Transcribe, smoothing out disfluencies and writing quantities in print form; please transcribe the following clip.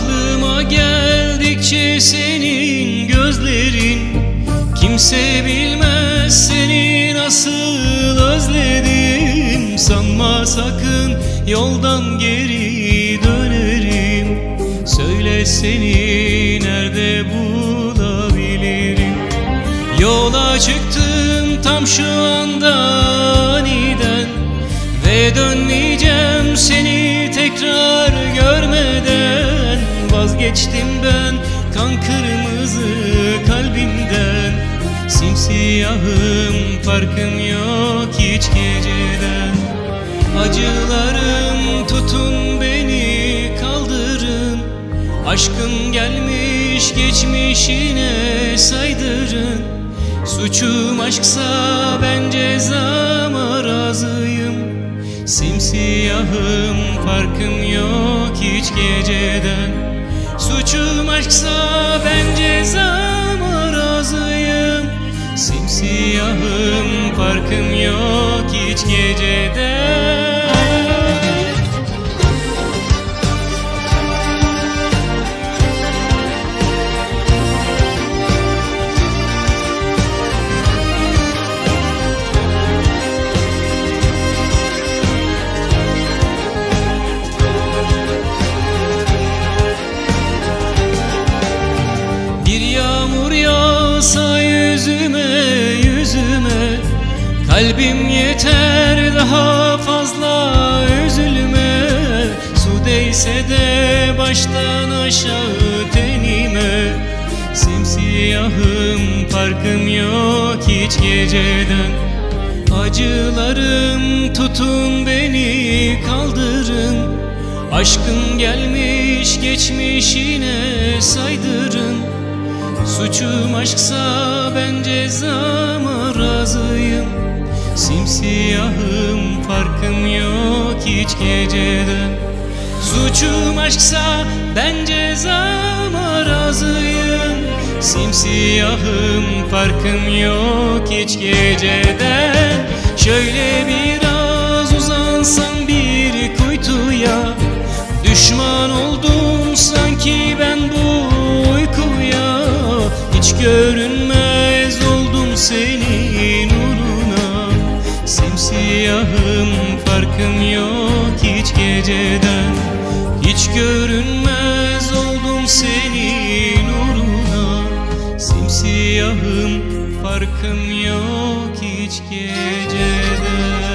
Aklıma geldikçe senin gözlerin, kimse bilmez seni nasıl özledim. Sanma sakın yoldan geri dönerim, söyle seni nerede bulabilirim. Yola çıktım tam şu anda aniden, ve dönmeyeceğim seni tekrar görmeden. Vazgeçtim ben kan kırmızı kalbimden, simsiyahım farkım yok hiç geceden. Acılarım tutun beni kaldırın, aşkın gelmiş geçmişine saydırın. Suçum aşksa ben cezama razıyım, simsiyahım farkım yok hiç geceden. Suçum aşksa ben cezama razıyım, simsiyahım farkım yok hiç geceden. Yağsa yüzüme yüzüme, kalbim yeter daha fazla üzülme. Su değse de baştan aşağı tenime, simsiyahım farkım yok hiç geceden. Acılarım tutun beni kaldırın, aşkın gelmiş geçmişine saydırın. Suçum aşksa ben cezama razıyım, simsiyahım farkım yok hiç geceden. Suçum aşksa ben cezama razıyım, simsiyahım farkım yok hiç geceden. Şöyle biraz uzansam bir kuytuya, düşman oldum sanki ben bu uykuya. Hiç görünmez oldum senin uğruna, simsiyahım farkım yok hiç geceden. Hiç görünmez oldum senin uğruna, simsiyahım farkım yok hiç geceden.